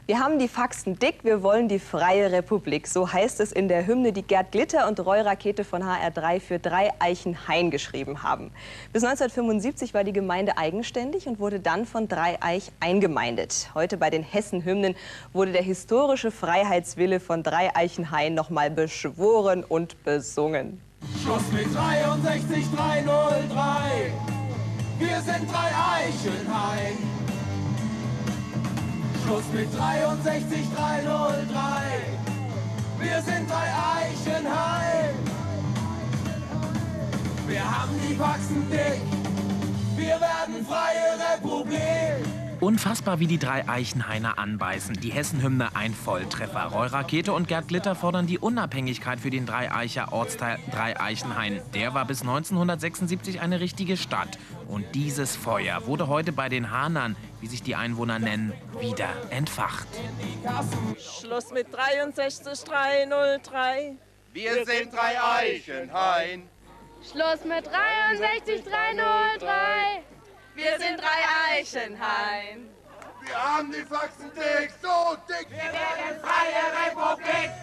Wir haben die Faxen dick, wir wollen die freie Republik. So heißt es in der Hymne, die Gerd Glitter und Roy Rakete von HR3 für Dreieichenhain geschrieben haben. Bis 1975 war die Gemeinde eigenständig und wurde dann von Dreieich eingemeindet. Heute bei den Hessen-Hymnen wurde der historische Freiheitswille von Dreieichenhain nochmal beschworen und besungen. Schluss mit 63303, wir sind Dreieichenhain. Schluss mit 63303, wir sind Dreieichenhain. Wir haben die Faxen dick, wir werden freie Republik. Unfassbar, wie die Dreieichenhainer anbeißen. Die Hessen-Hymne ein Volltreffer. Roy Rakete und Gerd Glitter fordern die Unabhängigkeit für den Dreieicher Ortsteil Dreieichenhain. Der war bis 1976 eine richtige Stadt. Und dieses Feuer wurde heute bei den Hahnern, wie sich die Einwohner nennen, wieder entfacht. Schluss mit 63303. Wir sind Dreieichenhain. Schluss mit 63303. Wir sind Dreieichenhain. Wir haben die Faxen dick, so dick. Wir werden freie Republik.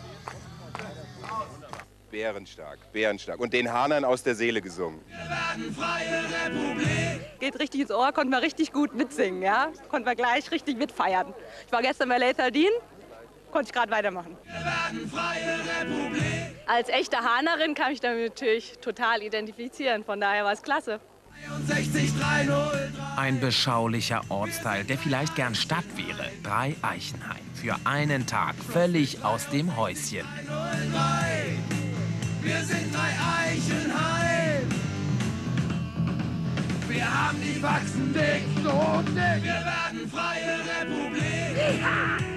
Bärenstark, bärenstark. Und den Hahnern aus der Seele gesungen. Wir werden freie Republik. Geht richtig ins Ohr, konnten wir richtig gut mitsingen, ja? Konnten wir gleich richtig mitfeiern. Ich war gestern bei Leiterdin, konnte ich gerade weitermachen. Wir werden freie Republik. Als echte Hahnerin kann ich damit natürlich total identifizieren. Von daher war es klasse. 63303. Ein beschaulicher Ortsteil, der vielleicht gern Stadt wäre. Dreieichenhain. Für einen Tag völlig aus dem Häuschen. Wir sind Dreieichenhain. Wir haben die Faxen dick, so dick. Wir werden freie Republik. Ja.